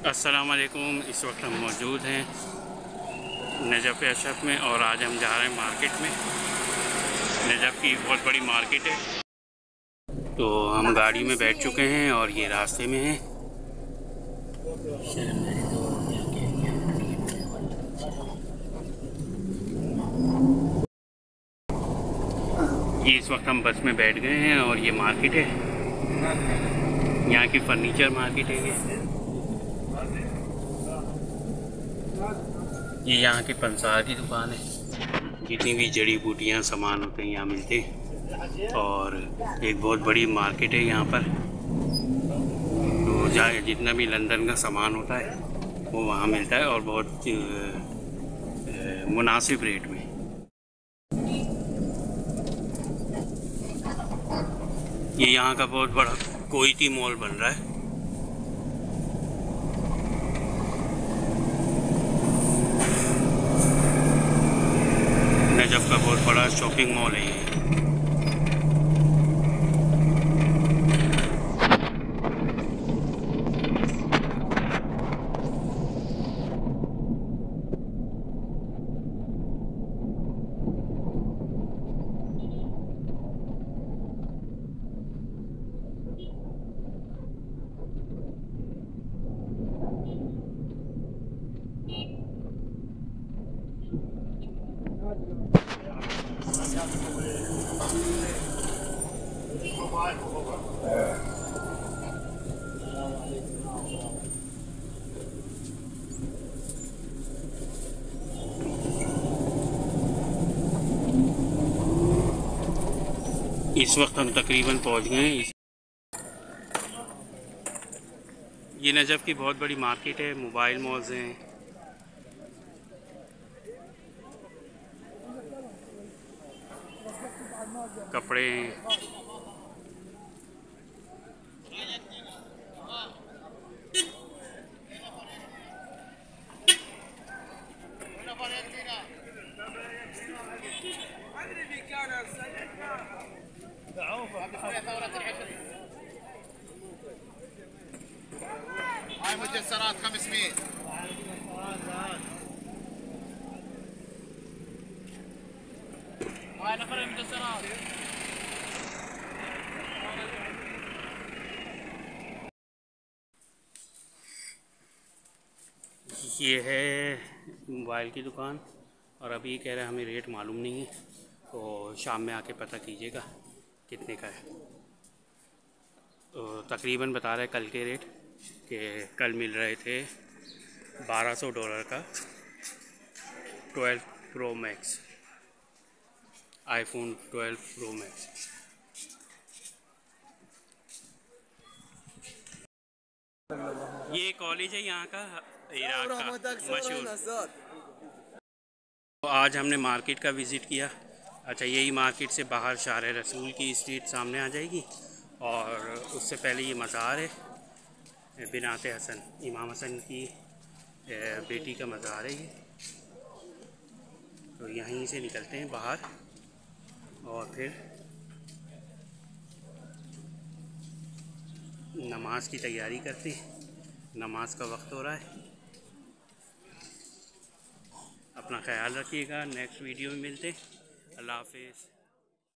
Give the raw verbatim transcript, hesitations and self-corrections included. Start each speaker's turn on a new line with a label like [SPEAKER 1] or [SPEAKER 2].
[SPEAKER 1] अस्सलाम वालेकुम। इस वक्त हम मौजूद हैं नजफ़ अशरफ में और आज हम जा रहे हैं मार्केट में। नजफ़ की बहुत बड़ी मार्केट है। तो हम गाड़ी में बैठ चुके हैं और ये रास्ते में हैं। ये इस वक्त हम बस में बैठ गए हैं और ये मार्केट है, यहाँ की फर्नीचर मार्केट है। ये ये यहाँ के पंसार की दुकान है। जितनी भी जड़ी बूटियाँ सामान होते हैं यहाँ मिलते हैं और एक बहुत बड़ी मार्केट है यहाँ पर। तो जहाँ जितना भी लंदन का सामान होता है वो वहाँ मिलता है और बहुत मुनासिब रेट में। ये यहाँ का बहुत बड़ा कोयती मॉल बन रहा है। नजफ़ का बहुत बड़ा शॉपिंग मॉल है ये। इस वक्त हम तकरीबन पहुंच गए हैं। ये नजफ़ की बहुत बड़ी मार्केट है। मोबाइल मॉल्स हैं, कपड़े हैं।
[SPEAKER 2] هاي مجسرات خمسمية. هاي نفر المجسرات.
[SPEAKER 1] ये है मोबाइल की दुकान और अभी ये कह रहा है हमें रेट मालूम नहीं है, तो शाम में आके पता कीजिएगा कितने का है। तो तकरीबन बता रहे कल के रेट कि कल मिल रहे थे बारह सौ डॉलर का twelve pro max, iPhone twelve pro max. ये कॉलेज है यहाँ का, इराक का मशहूर। तो आज हमने मार्केट का विज़िट किया। अच्छा, यही मार्केट से बाहर शार रसूल की स्ट्रीट सामने आ जाएगी और उससे पहले ये मज़ार है बिनाते हसन, इमाम हसन की बेटी का मज़ार है ये। तो यहीं से निकलते हैं बाहर और फिर नमाज की तैयारी करते हैं। नमाज का वक्त हो रहा है। अपना ख्याल रखिएगा। नेक्स्ट वीडियो में मिलते हैं। अल्लाह हाफिज़।